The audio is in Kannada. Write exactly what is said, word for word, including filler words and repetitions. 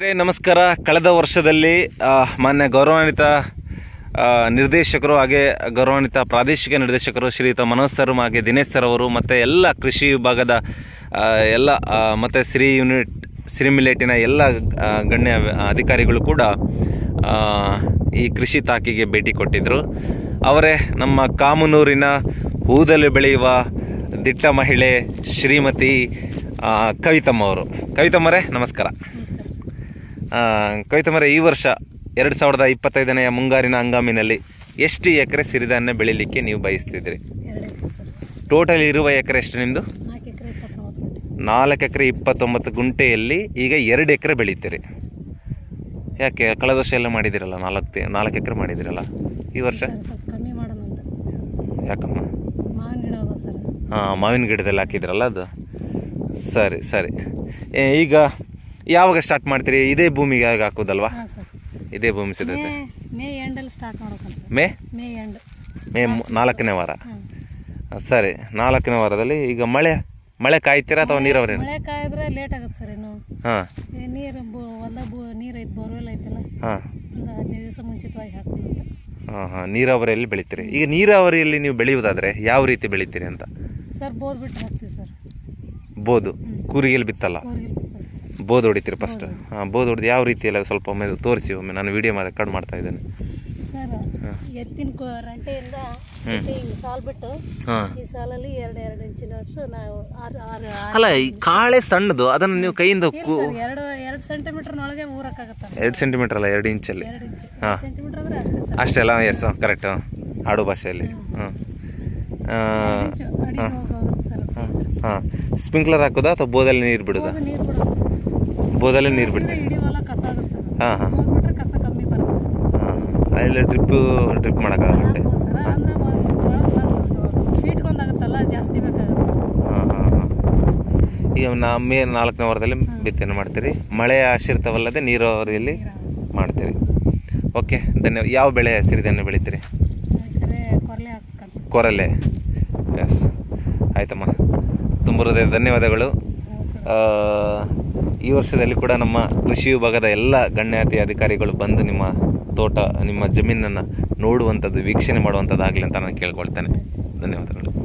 ನಮಸ್ಕಾರ. ಕಳೆದ ವರ್ಷದಲ್ಲಿ ಮಾನ್ಯ ಗೌರವಾನ್ವಿತ ನಿರ್ದೇಶಕರು ಹಾಗೆ ಗೌರವಾನ್ವಿತ ಪ್ರಾದೇಶಿಕ ನಿರ್ದೇಶಕರು ಶ್ರೀಯುತ ಮನೋಜ್ ಸರ್ ಹಾಗೆ ದಿನೇಶ್ ಸರ್ ಅವರು ಮತ್ತು ಎಲ್ಲ ಕೃಷಿ ವಿಭಾಗದ ಎಲ್ಲ ಮತ್ತು ಸಿರಿ ಯೂನಿಟ್ ಸಿರಿ ಮಿಲೆಟಿನ ಎಲ್ಲ ಗಣ್ಯ ಅಧಿಕಾರಿಗಳು ಕೂಡ ಈ ಕೃಷಿ ತಾಕಿಗೆ ಭೇಟಿ ಕೊಟ್ಟಿದ್ದರು. ಅವರೇ ನಮ್ಮ ಕಾಮನೂರಿನ ಊದಲು ಬೆಳೆಯುವ ದಿಟ್ಟ ಮಹಿಳೆ ಶ್ರೀಮತಿ ಕವಿತಮ್ಮ ಅವರು. ಕವಿತಮ್ಮರೇ ನಮಸ್ಕಾರ. ಕವಿತಮ್ಮರೇ, ಈ ವರ್ಷ ಎರಡು ಸಾವಿರದ ಇಪ್ಪತ್ತೈದನೆಯ ಮುಂಗಾರಿನ ಹಂಗಾಮಿನಲ್ಲಿ ಎಷ್ಟು ಎಕರೆ ಸಿರಿಧಾನ್ಯ ಬೆಳೀಲಿಕ್ಕೆ ನೀವು ಬಯಸ್ತಿದ್ರಿ? ಟೋಟಲ್ ಇರುವ ಎಕರೆ ಎಷ್ಟು ನಿಮ್ಮದು? ನಾಲ್ಕು ಎಕರೆ ಇಪ್ಪತ್ತೊಂಬತ್ತು ಗುಂಟೆಯಲ್ಲಿ ಈಗ ಎರಡು ಎಕರೆ ಬೆಳೀತೀರಿ. ಯಾಕೆ ಕಳೆದ ವರ್ಷ ಎಲ್ಲ ಮಾಡಿದಿರಲ್ಲ, ನಾಲ್ಕು ನಾಲ್ಕು ಎಕರೆ ಮಾಡಿದಿರಲ್ಲ, ಈ ವರ್ಷ ಯಾಕಮ್ಮ? ಹಾಂ, ಮಾವಿನ ಗಿಡದಲ್ಲಿ ಹಾಕಿದ್ರಲ್ಲ ಅದು. ಸರಿ ಸರಿ. ಈಗ ಯಾವಾಗ ಸ್ಟಾರ್ಟ್ ಮಾಡ್ತೀರಿ? ಇದೇ ಭೂಮಿಗೆ ಆಗ ಹಾಕೋದಲ್ವಾ? ಇದೇ ಭೂಮಿ ಸಿದ್ಧತೆ ಮೇ ಮೇ ನಾಲ್ಕನೇ ವಾರ. ಸರಿ, ನಾಲ್ಕನೇ ವಾರದಲ್ಲಿ ಈಗ ಮಳೆ ಮಳೆ ಕಾಯ್ತೀರಾ ಅಥವಾ ನೀರಾವರಿ? ಮಳೆ ಕಾಯಿದ್ರೆ ಲೇಟ್ ಆಗುತ್ತೆ ಸರ್. ಇನ್ನು ಹಾಂ, ನೀರು ಹೊಲ ನೀರು ಐತೆ, ಬೋರ್ವೆಲ್ ಐತಲ್ಲ, ಹಾಂ, ಒಂದು ಹದಿನೈದು ದಿವಸ ಮುಂಚಿತವಾಗಿ ಹಾಕ್ತೀವಿ. ಹಾಂ ಹಾಂ ನೀರಾವರಿಯಲ್ಲಿ ಬೆಳಿತೀರಿ. ಈಗ ನೀರಾವರಿಯಲ್ಲಿ ನೀವು ಬೆಳೆಯುವುದಾದರೆ ಯಾವ ರೀತಿ ಬೆಳಿತೀರಿ ಅಂತ? ಸರ್ ಬೋದ್ ಬಿಟ್ಟು ಹಾಕ್ತೀವಿ ಸರ್. ಬೋದು ಕೂರಿಗೆಲ್ಲಿ ಬಿತ್ತಲ್ಲ, ಕೂರ್ಗಿಲ್ ಬಿತ್ತಲ್ಲ ಸರ್. ಬೋದು ಹೊಡಿತೀರಿ ಫಸ್ಟ್? ಹಾಂ, ಬೋದು ಹೊಡೆದು ಯಾವ ರೀತಿಯಲ್ಲ ಸ್ವಲ್ಪ ಒಮ್ಮೆ ತೋರಿಸಿ. ಒಮ್ಮೆ ನಾನು ವಿಡಿಯೋ ಮಾಡಿ ರೆಕಾರ್ಡ್ ಮಾಡ್ತಾ ಇದ್ದೇನೆ ಸರ್. ಎತ್ತಿನ ರಂಟೆಯಿಂದ ಸಾಲ್ ಬಿಟ್ಟು ಈ ಸಾಲಲ್ಲಿ ಎರಡು ಎರಡು ಇಂಚಿನ ಅಷ್ಟು ನಾವು ಆರು ಆರು ಅಲ್ಲ, ಈ ಕಾಳೆ ಸಣ್ಣದು ಅದನ್ನು ನೀವು ಕೈಯಿಂದ ಎರಡು ಎರಡು ಸೆಂಟಿಮೀಟರ್ನೊಳಗೆ ಊರಕ್ಕಾಗತ್ತೆ. ಎರಡು ಸೆಂಟಿಮೀಟರ್ ಅಲ್ಲ, ಎರಡು ಇಂಚಲ್ಲಿ. ಎರಡು ಇಂಚು ಹಾಂ, ಸೆಂಟಿಮೀಟರ್ ಅಂದರೆ ಅಷ್ಟೇ ಸರ್. ಅಷ್ಟೇ ಅಲ್ಲ? Yes, correct. ಆಡು ಭಾಷೆಯಲ್ಲಿ. ಹಾಂ ಹಾಂ. ಸ್ಪ್ರಿಂಕ್ಲರ್ ಹಾಕೋದಾ ಅಥವಾ ಬೋದಲ್ಲಿ ನೀರು ಬಿಡೋದಾ? ನೀರು ಬಿಡೋದು, ಬೋದಲ್ಲಿ ನೀರು ಬಿಡ್ತೀವಿ. ಇಡೀ ಹೊಲ ಕಸ ಆಗುತ್ತೆ ಸರ್. ಹಾಂ ಹಾಂ ಹೋಗ್ಬಿಟ್ರೆ ಕಸ ಕಮ್ಮಿ ಬರುತ್ತೆ. ಹಾಂ, ಅಲ್ಲಿ ಡ್ರಿಪ್ಪು ಡ್ರಿಪ್ ಮಾಡೋಕ್ಕಾಗಲ್ಲ. ಸರ್ ಅಂದರೆ ಫೀಟ್ಗೊಂದಾಗುತ್ತಲ್ಲ, ಜಾಸ್ತಿ ಬೇಕಾಗುತ್ತೆ. ಹಾಂ ಹಾಂ ಹಾಂ. ಈಗ ನಾ ಮೇ ನಾಲ್ಕನೇ ವಾರದಲ್ಲಿ ಬಿತ್ತನೆ ಮಾಡ್ತೀರಿ. ಮಳೆ ಆಶ್ರಿತವಲ್ಲದೆ ನೀರಾವರಿಯಲ್ಲಿ ಮಾಡ್ತೀರಿ. ಓಕೆ, ಧನ್ಯವಾದ. ಯಾವ ಬೆಳೆ ಸಿರಿಧಾನ್ಯ ಬೆಳಿತೀರಿ? ಕೊರಲೆ. ಎಸ್, ಆಯ್ತಮ್ಮ, ತುಂಬ ಹೃದಯ ಧನ್ಯವಾದಗಳು. ಈ ವರ್ಷದಲ್ಲಿ ಕೂಡ ನಮ್ಮ ಕೃಷಿ ವಿಭಾಗದ ಎಲ್ಲ ಗಣ್ಯಾತಿ ಅಧಿಕಾರಿಗಳು ಬಂದು ನಿಮ್ಮ ತೋಟ, ನಿಮ್ಮ ಜಮೀನನ್ನು ನೋಡುವಂಥದ್ದು, ವೀಕ್ಷಣೆ ಮಾಡುವಂಥದ್ದಾಗಲಿ ಅಂತ ನಾನು ಕೇಳ್ಕೊಳ್ತೇನೆ. ಧನ್ಯವಾದಗಳು.